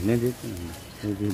నేను తీస్తాను.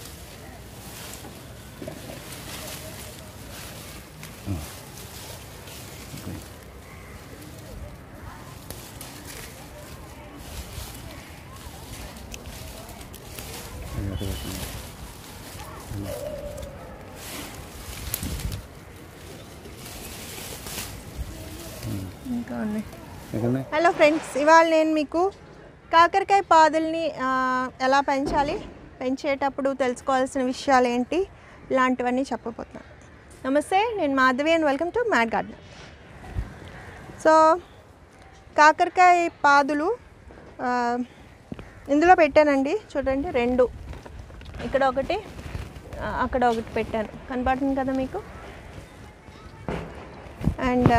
Hello friends, ఇవాళ నేను మీకు కాకరకాయ పాదుల్ని ఎలా పెంచాలి, పెంచేటప్పుడు తెలుసుకోవాల్సిన విషయాలు ఏంటి, ఇలాంటివన్నీ చెప్పబోతున్నాను. నమస్తే, నేను Madhavi and welcome to mad garden. So కాకరకాయ పాదులు ఇందులో పెట్టానండి. చూడండి, 2 ఇక్కడ ఒకటి, అక్కడ ఒకటి పెట్టాను, కనపడుతుంది కదా మీకు. అండ్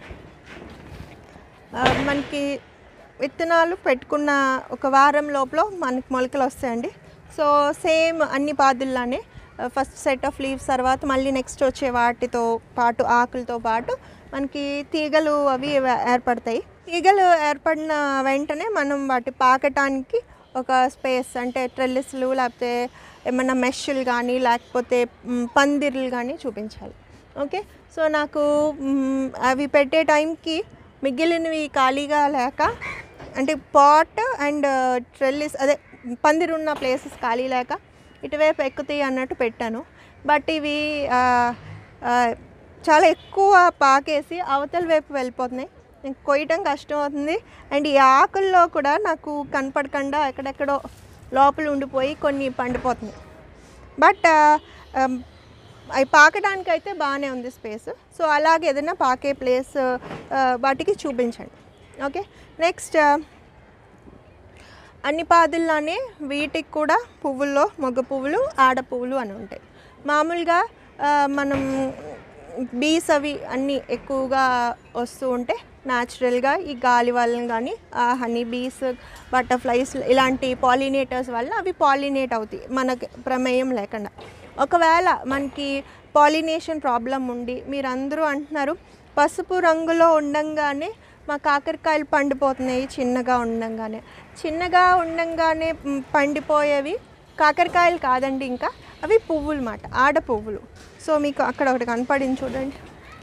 మనకి విత్తనాలు పెట్టుకున్న ఒక వారం లోపల మనకి మొలకలు వస్తాయండి. సో సేమ్ అన్ని పాదుల్లానే ఫస్ట్ సెట్ ఆఫ్ లీవ్స్ తర్వాత మళ్ళీ నెక్స్ట్ వచ్చే వాటితో పాటు ఆకులతో పాటు మనకి తీగలు అవి ఏర్పడతాయి. తీగలు ఏర్పడిన వెంటనే మనం వాటి పాకటానికి ఒక స్పేస్ అంటే ట్రెల్లిస్లు లేకపోతే ఏమన్నా మెష్లు కానీ లేకపోతే పందిర్లు కానీ చూపించాలి. ఓకే, సో నాకు అవి పెట్టే టైంకి మిగిలినవి ఖాళీగా లేక, అంటే పాట్ అండ్ ట్రెల్లిస్ అదే పందిరున్న ప్లేసెస్ ఖాళీ లేక ఇటువైపు ఎక్కుతాయి అన్నట్టు పెట్టాను. బట్ ఇవి చాలా ఎక్కువ పాకేసి అవతల వైపు వెళ్ళిపోతున్నాయి. కొయ్యటం కష్టం అవుతుంది. అండ్ ఈ ఆకుల్లో కూడా నాకు కనపడకుండా ఎక్కడెక్కడో లోపల ఉండిపోయి కొన్ని పండిపోతున్నాయి. బట్ అవి పాకడానికి అయితే బాగానే ఉంది స్పేస్. సో అలాగే ఏదైనా పాకే ప్లేస్ వాటికి చూపించండి. ఓకే, నెక్స్ట్ అన్ని పాదుల్లానే వీటికి కూడా పువ్వుల్లో మగ పువ్వులు ఆడ పువ్వులు అని ఉంటాయి. మామూలుగా మనం బీస్ అవి అన్నీ ఎక్కువగా వస్తూ ఉంటే న్యాచురల్గా ఈ గాలి వలన కానీ హనీ బీస్, బటర్ఫ్లైస్ ఇలాంటి పాలినేటర్స్ వల్ల అవి పాలినేట్ అవుతాయి మనకి ప్రమేయం లేకుండా. ఒకవేళ మనకి పాలినేషన్ ప్రాబ్లం ఉండి మీరందరూ అంటున్నారు పసుపు రంగులో ఉండంగానే మా కాకరకాయలు పండిపోతున్నాయి, చిన్నగా ఉండంగానే పండిపోయేవి కాకరకాయలు కాదండి, ఇంకా అవి పువ్వులు మాట, ఆడ పువ్వులు. సో మీకు అక్కడ ఒకటి కనపడింది చూడండి.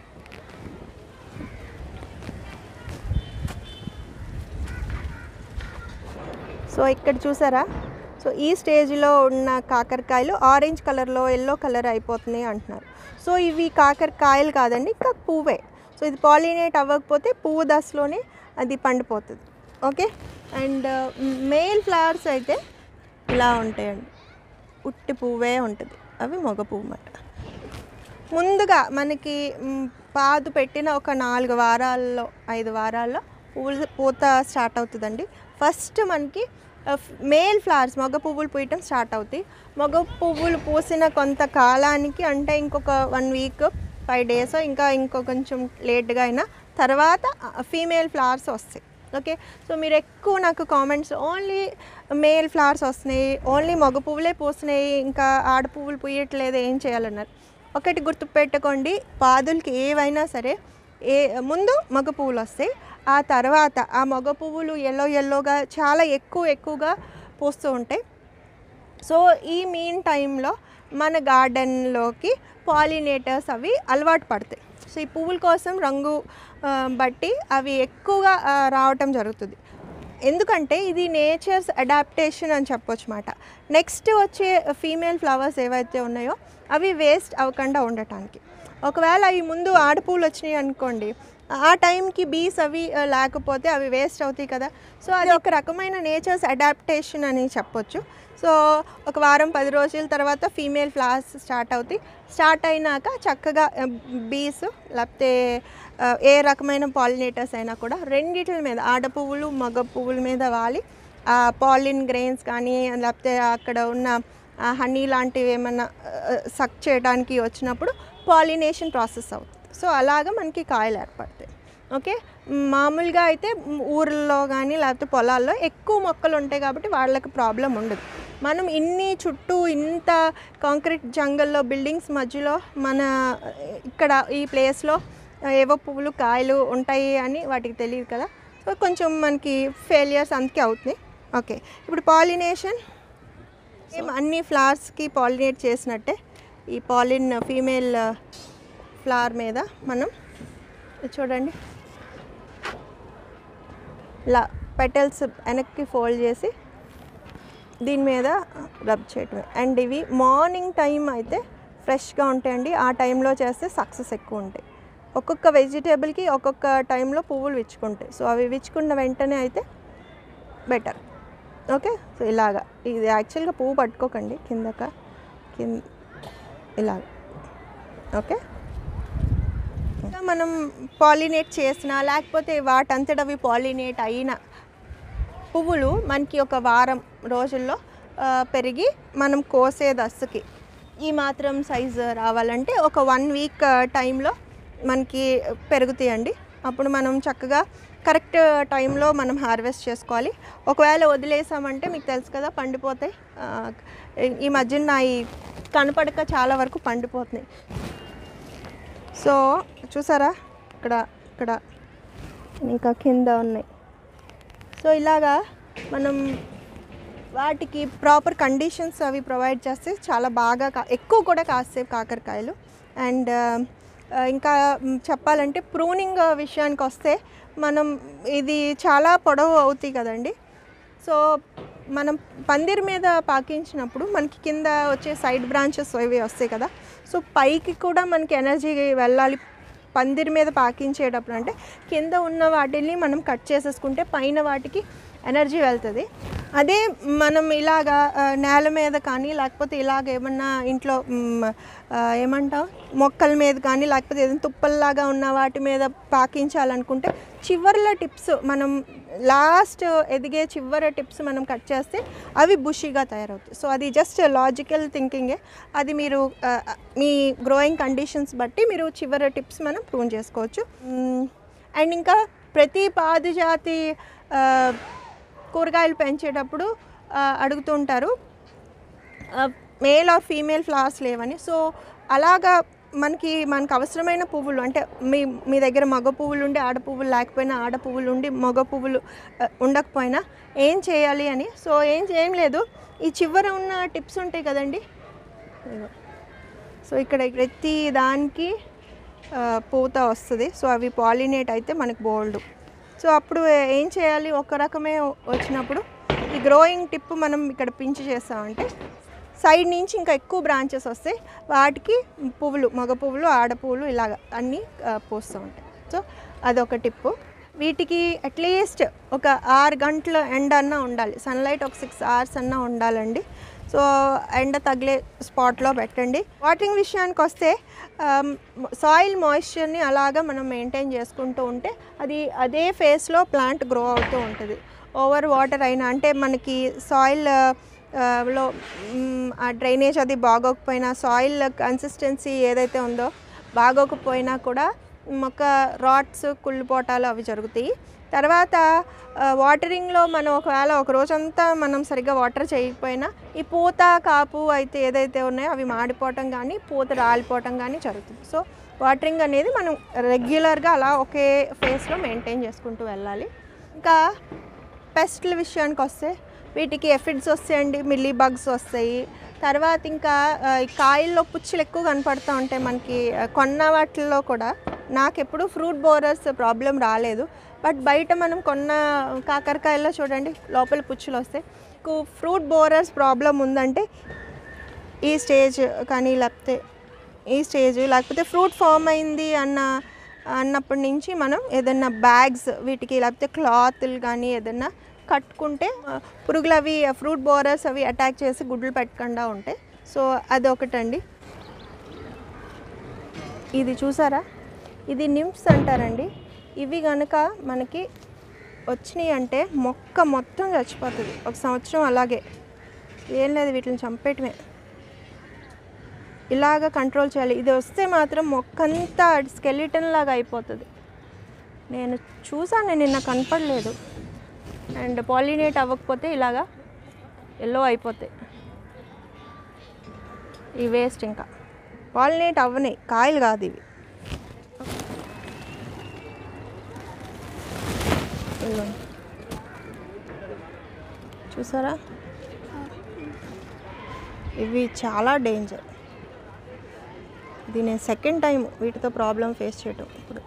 సో ఇక్కడ చూసారా? సో ఈ స్టేజ్లో ఉన్న కాకరకాయలు ఆరెంజ్ కలర్లో ఎల్లో కలర్ అయిపోతున్నాయి అంటున్నారు. సో ఇవి కాకరకాయలు కాదండి, ఇంకా పువ్వే. సో ఇది పాలినేట్ అవ్వకపోతే పువ్వు దశలోనే అది పండిపోతుంది. ఓకే, అండ్ మేల్ ఫ్లవర్స్ అయితే ఇలా ఉంటాయండి, ఉట్టి పువ్వే ఉంటుంది, అవి మగ పువ్వు అన్నమాట. ముందుగా మనకి పాదు పెట్టిన ఒక 4 వారాల్లో 5 వారాల్లో పూత స్టార్ట్ అవుతుందండి. ఫస్ట్ మనకి మేల్ ఫ్లవర్స్ మగ పువ్వులు పూయటం స్టార్ట్ అవుతాయి. మగ పువ్వులు పూసిన కొంత కాలానికి, అంటే ఇంకొక 1 వీక్ 5 డేస్ ఇంకో కొంచెం లేట్గా అయినా తర్వాత ఫీమేల్ ఫ్లవర్స్ వస్తాయి. ఓకే, సో మీరు ఎక్కువ నాకు కామెంట్స్ ఓన్లీ మేల్ ఫ్లవర్స్ వస్తున్నాయి, ఓన్లీ మగ పువ్వులే పూస్తున్నాయి, ఇంకా ఆడ పువ్వులు పూయట్లేదు, ఏం చేయాలన్నారు. ఒకటి గుర్తుపెట్టుకోండి, పాదులకి ఏవైనా సరే ముందు మగ పువ్వులు వస్తాయి, ఆ తర్వాత ఆ మగ పువ్వులు ఎల్లోగా చాలా ఎక్కువగా పూస్తూ ఉంటాయి. సో ఈ మీన్ టైంలో మన గార్డెన్లోకి పాలినేటర్స్ అవి అలవాటు పడతాయి. సో ఈ పువ్వుల కోసం రంగు బట్టి అవి ఎక్కువగా రావటం జరుగుతుంది. ఎందుకంటే ఇది నేచర్స్ అడాప్టేషన్ అని చెప్పొచ్చు మాట. నెక్స్ట్ వచ్చే ఫీమేల్ ఫ్లవర్స్ ఏవైతే ఉన్నాయో అవి వేస్ట్ అవ్వకుండా ఉండటానికి. ఒకవేళ అవి ముందు ఆడపూలు వచ్చినాయి అనుకోండి, ఆ టైంకి బీస్ అవి లేకపోతే అవి వేస్ట్ అవుతాయి కదా. సో అది ఒక రకమైన నేచర్స్ అడాప్టేషన్ అని చెప్పొచ్చు. సో ఒక వారం 10 రోజుల తర్వాత ఫీమేల్ ఫ్లవర్స్ స్టార్ట్ అవుతాయి. స్టార్ట్ అయినాక చక్కగా బీస్ లేకపోతే ఏ రకమైన పాలినేటర్స్ అయినా కూడా రెండిటి మీద, ఆడ పువ్వులు మగ పువ్వుల మీద వాలి పాలిన్ గ్రెయిన్స్ కానీ లేకపోతే అక్కడ ఉన్న హనీ లాంటివి ఏమన్నా సక్ చేయడానికి వచ్చినప్పుడు పాలినేషన్ ప్రాసెస్ అవుతుంది. సో అలాగా మనకి కాయలు ఏర్పడతాయి. ఓకే, మామూలుగా అయితే ఊర్లలో కానీ లేకపోతే పొలాల్లో ఎక్కువ మొక్కలు ఉంటాయి కాబట్టి వాళ్ళకి ప్రాబ్లం ఉండదు. మనం ఇన్ని చుట్టూ ఇంత కాంక్రీట్ జంగల్లో బిల్డింగ్స్ మధ్యలో మన ఇక్కడ ఈ ప్లేస్లో ఏవో పువ్వులు కాయలు ఉంటాయి అని వాటికి తెలియదు కదా. సో కొంచెం మనకి ఫెయిలియర్స్ అందుకే అవుతున్నాయి. ఓకే, ఇప్పుడు పాలినేషన్ అన్ని ఫ్లవర్స్కి పాలినేట్ చేసినట్టే ఈ పాలిన్ ఫీమేల్ ఫ్లవర్ మీద మనం చూడండి ఇలా పెటల్స్ వెనక్కి ఫోల్డ్ చేసి దీని మీద రబ్ చేయటమే. అండ్ ఇవి మార్నింగ్ టైం అయితే ఫ్రెష్గా ఉంటాయండి. ఆ టైంలో చేస్తే సక్సెస్ ఎక్కువ ఉంటాయి. ఒక్కొక్క వెజిటేబుల్కి ఒక్కొక్క టైంలో పువ్వులు విచ్చుకుంటాయి. సో అవి విచ్చుకున్న వెంటనే అయితే బెటర్. ఓకే, సో ఇలాగా ఇది యాక్చువల్గా పువ్వు పట్టుకోకండి కింద ఇలాగ. ఓకే, ఇంకా మనం పాలినేట్ చేసిన లేకపోతే వాటంతటవి పాలినేట్ అయిన పువ్వులు మనకి ఒక వారం రోజుల్లో పెరిగి మనం కోసే దశకి ఈ మాత్రం సైజు రావాలంటే ఒక 1 వీక్ టైంలో మనకి పెరుగుతాయండి. అప్పుడు మనం చక్కగా కరెక్ట్ టైంలో మనం హార్వెస్ట్ చేసుకోవాలి. ఒకవేళ వదిలేసామంటే మీకు తెలుసు కదా పండిపోతాయి. ఈ మధ్యన ఈ కనపడక చాలా వరకు పండిపోతున్నాయి. సో చూసారా ఇక్కడ ఇంకా కింద ఉన్నాయి. సో ఇలాగా మనం వాటికి ప్రాపర్ కండిషన్స్ అవి ప్రొవైడ్ చేస్తే చాలా బాగా ఎక్కువ కూడా కాస్తాయి కాకరకాయలు. అండ్ ఇంకా చెప్పాలంటే ప్రూనింగ్ విషయానికి వస్తే మనం ఇది చాలా పొడవు అవుతాయి కదండి. సో మనం పందిరి మీద పాకించినప్పుడు మనకి కింద వచ్చే సైడ్ బ్రాంచెస్ ఇవి వస్తాయి కదా. సో పైకి కూడా మనకి ఎనర్జీ వెళ్ళాలి పందిరి మీద పాకించేటప్పుడు. అంటే కింద ఉన్న వాటిని మనం కట్ చేసేసుకుంటే పైన వాటికి ఎనర్జీ వెళ్తుంది. అదే మనం ఇలాగా నేల మీద కానీ లేకపోతే ఇలాగ ఏమన్నా ఇంట్లో ఏమంటాం మొక్కల మీద కానీ లేకపోతే ఏదైనా తుప్పల్లాగా ఉన్న వాటి మీద పాకించాలనుకుంటే చివర్ల టిప్స్ మనం లాస్ట్ ఎదిగే చివరి టిప్స్ మనం కట్ చేస్తే అవి బుషీగా తయారవుతాయి. సో అది జస్ట్ లాజికల్ థింకింగే. అది మీరు మీ గ్రోయింగ్ కండిషన్స్ బట్టి మీరు చివరి టిప్స్ మనం ప్రూన్ చేసుకోవచ్చు. అండ్ ఇంకా ప్రతి పాదిజాతి కూరగాయలు పెంచేటప్పుడు అడుగుతుంటారు మేల్ ఆర్ ఫీమేల్ ఫ్లవర్స్ లేవని. సో అలాగా మనకి అవసరమైన పువ్వులు అంటే మీ దగ్గర మగ పువ్వులు ఉండి ఆడ పువ్వులు లేకపోయినా ఆడ పువ్వులు ఉండి మగ పువ్వులు ఉండకపోయినా ఏం చేయాలి అని. సో ఏం లేదు, ఈ చివర ఉన్న టిప్స్ ఉంటాయి కదండి. సో ఇక్కడ ప్రతి దానికి పూత వస్తుంది. సో అవి పాలినేట్ అయితే మనకు బోల్డ్. సో అప్పుడు ఏం చేయాలి, ఒక రకమే వచ్చినప్పుడు ఈ గ్రోయింగ్ టిప్ మనం ఇక్కడ పించ్ చేస్తామంటే సైడ్ నుంచి ఇంకా ఎక్కువ బ్రాంచెస్ వస్తాయి. వాటికి పువ్వులు మగ పువ్వులు ఆడ పువ్వులు ఇలాగ అన్నీ పోస్తూ ఉంటాయి. సో అదొక టిప్పు. వీటికి అట్లీస్ట్ ఒక 6 గంటల ఎండ అన్నా ఉండాలి. సన్లైట్ ఒక 6 hours అన్నా ఉండాలండి. సో ఎండ తగిలే స్పాట్లో పెట్టండి. వాటరింగ్ విషయానికి వస్తే సాయిల్ మాయిశ్చర్ని అలాగా మనం మెయింటైన్ చేసుకుంటూ ఉంటే అదే ఫేస్లో ప్లాంట్ గ్రో అవుతూ ఉంటుంది. ఓవర్ వాటర్ అయినా అంటే మనకి సాయిల్ లో ఆ డ్రైనేజ్ అది బాగోకపోయినా సాయిల్ కన్సిస్టెన్సీ ఏదైతే ఉందో బాగోకపోయినా కూడా మొక్క రాట్స్ కుళ్ళిపోటాలు అవి జరుగుతాయి. తర్వాత వాటరింగ్లో మనం ఒకవేళ ఒక రోజంతా మనం సరిగ్గా వాటర్ చేయకపోయినా ఈ పూత కాపు అయితే ఏదైతే ఉన్నాయో అవి మాడిపోవటం కానీ పూత రాలిపోవటం కానీ జరుగుతుంది. సో వాటరింగ్ అనేది మనం రెగ్యులర్గా అలా ఒకే ఫేస్లో మెయింటైన్ చేసుకుంటూ వెళ్ళాలి. ఇంకా పెస్ట్ల విషయానికి వస్తే వీటికి ఎఫిడ్స్ వస్తాయండి, మిల్లీ బగ్స్ వస్తాయి. తర్వాత ఇంకా కాయల్లో పుచ్చులు ఎక్కువ కనపడుతూ ఉంటాయి మనకి. కొన్న వాటిల్లో కూడా నాకు ఎప్పుడు ఫ్రూట్ బోరర్స్ ప్రాబ్లం రాలేదు. బట్ బయట మనం కొన్న కాకరకాయల్లో చూడండి లోపల పుచ్చులు వస్తాయి. ఫ్రూట్ బోరర్స్ ప్రాబ్లం ఉందంటే ఈ స్టేజ్ కానీ లేకపోతే ఫ్రూట్ ఫామ్ అయింది అన్నప్పటి నుంచి మనం ఏదన్నా బ్యాగ్స్ వీటికి లేకపోతే క్లాత్లు కానీ ఏదన్నా కట్టుకుంటే పురుగులు అవి ఫ్రూట్ బోరర్స్ అవి అటాక్ చేసి గుడ్లు పెట్టకుండా ఉంటాయి. సో అదొకటండి. ఇది చూసారా, ఇది నింప్స్ అంటారండి. ఇవి కనుక మనకి వచ్చినాయి అంటే మొక్క మొత్తం చచ్చిపోతుంది 1 సంవత్సరం. అలాగే ఏం లేదు, వీటిని చంపేయటమే. ఇలాగ కంట్రోల్ చేయాలి. ఇది వస్తే మాత్రం మొక్కంతా స్కెలిటన్ లాగా అయిపోతుంది. నేను చూసాను, నిన్న కనపడలేదు. అండ్ పాలినేట్ అవ్వకపోతే ఇలాగా ఎల్లో అయిపోతాయి ఈ వేస్ట్. ఇంకా పాలినేట్ అవ్వని కాయలు కాదు ఇవి. చూసారా, ఇవి చాలా డేంజర్. ఇది నేను సెకండ్ టైం వీటితో ప్రాబ్లం ఫేస్ చేయటం. ఇప్పుడు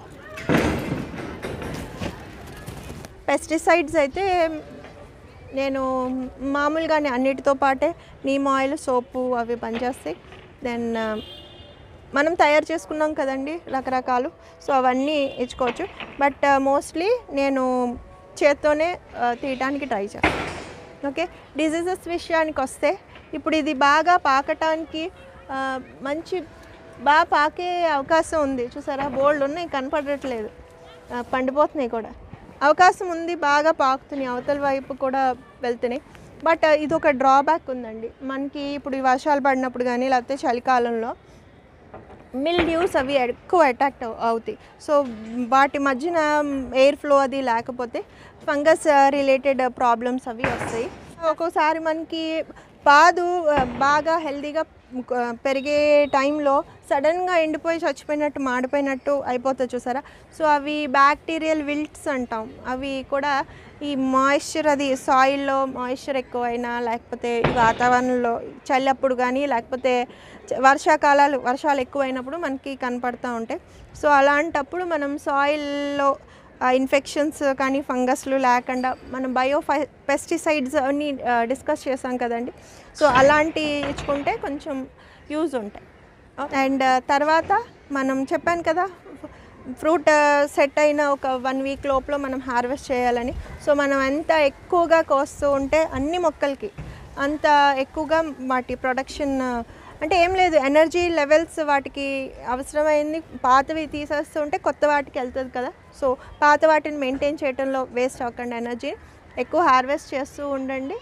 పెస్టిసైడ్స్ అయితే నేను మామూలుగానే అన్నిటితో పాటే నీమ్ ఆయిల్, సోపు అవి పనిచేస్తాయి. దెన్ మనం తయారు చేసుకున్నాం కదండి రకరకాలు, సో అవన్నీ ఇచ్చుకోవచ్చు. బట్ మోస్ట్లీ నేను చేత్తోనే తీయటానికి ట్రై చేస్తాను. ఓకే, డిజీజెస్ విషయానికి వస్తే ఇప్పుడు ఇది బాగా పాకటానికి మంచి బాగా పాకే అవకాశం ఉంది. చూసారా, బోల్డ్ ఉన్నాయి, కనపడట్లేదు, పండిపోతున్నాయి కూడా. అవకాశం ఉంది, బాగా పాకుతున్నాయి, అవతల వైపు కూడా వెళ్తున్నాయి. బట్ ఇది ఒక డ్రాబ్యాక్ ఉందండి మనకి. ఇప్పుడు ఈ వర్షాలు పడినప్పుడు కానీ లేకపోతే చలికాలంలో మిల్డ్యూస్ అవి ఎక్కువ అటాక్ అవుతాయి. సో వాటి మధ్యన ఎయిర్ ఫ్లో అది లేకపోతే ఫంగస్ రిలేటెడ్ ప్రాబ్లమ్స్ అవి వస్తాయి. ఒక్కోసారి మనకి పాదు బాగా హెల్తీగా పెరిగే టైంలో సడన్గా ఎండిపోయి చచ్చిపోయినట్టు, మాడిపోయినట్టు అయిపోతుంది చూసారా. సో అవి బ్యాక్టీరియల్ విల్ట్స్ అంటాం. అవి కూడా ఈ మాయిశ్చర్, అది సాయిల్లో మాయిశ్చర్ ఎక్కువైనా, లేకపోతే వాతావరణంలో చల్లప్పుడు కానీ, లేకపోతే వర్షాలు ఎక్కువైనప్పుడు మనకి కనపడుతూ ఉంటాయి. సో అలాంటప్పుడు మనం సాయిల్లో ఇన్ఫెక్షన్స్ కానీ ఫంగస్లు లేకుండా మనం పెస్టిసైడ్స్ అన్నీ డిస్కస్ చేసాం కదండి. సో అలాంటి ఇచ్చుకుంటే కొంచెం యూజ్ ఉంటాయి. అండ్ తర్వాత మనం చెప్పాను కదా, ఫ్రూట్ సెట్ అయిన ఒక 1 వీక్ లోపల మనం హార్వెస్ట్ చేయాలని. సో మనం ఎంత ఎక్కువగా కోస్తూ ఉంటే అన్ని మొక్కలకి అంత ఎక్కువగా వాటి ప్రొడక్షన్, అంటే ఏం లేదు, ఎనర్జీ లెవెల్స్ వాటికి అవసరమైంది పాతవి తీసేస్తూ ఉంటే కొత్త వాటికి వెళ్తుంది కదా. సో పాత వాటిని మెయింటైన్ చేయడంలో వేస్ట్ అవ్వకుండా ఎనర్జీ ఎక్కువ హార్వెస్ట్ చేస్తూ ఉండండి.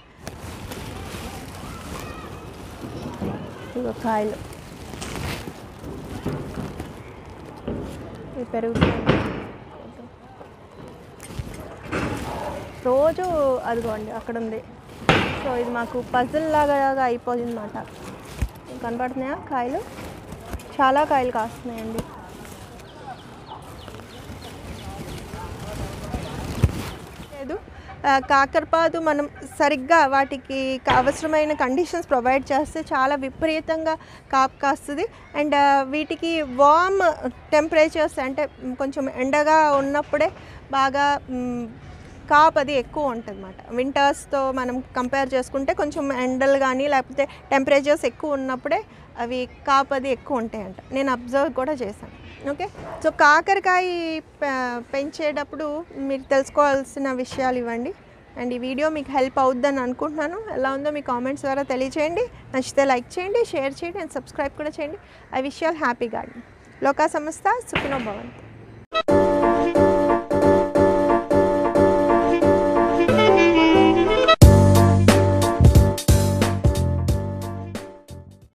కాయలు పెరుగుతుంది రోజు, అదిగోండి అక్కడ ఉంది. సో ఇది మాకు పజిల్ లాగా అయిపోయింది అన్నమాట. కనబడుతున్నాయా కాయలు? చాలా కాయలు కాస్తున్నాయండి. లేదు, కాకరపాదు మనం సరిగ్గా వాటికి అవసరమైన కండిషన్స్ ప్రొవైడ్ చేస్తే చాలా విపరీతంగా కాపు కాస్తుంది. అండ్ వీటికి వార్మ్ టెంపరేచర్స్, అంటే కొంచెం ఎండగా ఉన్నప్పుడే బాగా కాపు అది ఎక్కువ ఉంటుంది అన్నమాట. వింటర్స్తో మనం కంపేర్ చేసుకుంటే కొంచెం ఎండలు కానీ లేకపోతే టెంపరేచర్స్ ఎక్కువ ఉన్నప్పుడే అవి కాపు అది ఎక్కువ ఉంటాయంట. నేను అబ్జర్వ్ కూడా చేశాను. ఓకే, సో కాకరకాయ పెంచేటప్పుడు మీరు తెలుసుకోవాల్సిన విషయాలు ఇవ్వండి. అండ్ ఈ వీడియో మీకు హెల్ప్ అవుద్దని అనుకుంటున్నాను. ఎలా ఉందో మీ కామెంట్స్ ద్వారా తెలియచేయండి. నచ్చితే లైక్ చేయండి, షేర్ చేయండి అండ్ సబ్స్క్రైబ్ కూడా చేయండి. I wish you all happy garden. లోకా సమస్త సుఖినో భవంతు.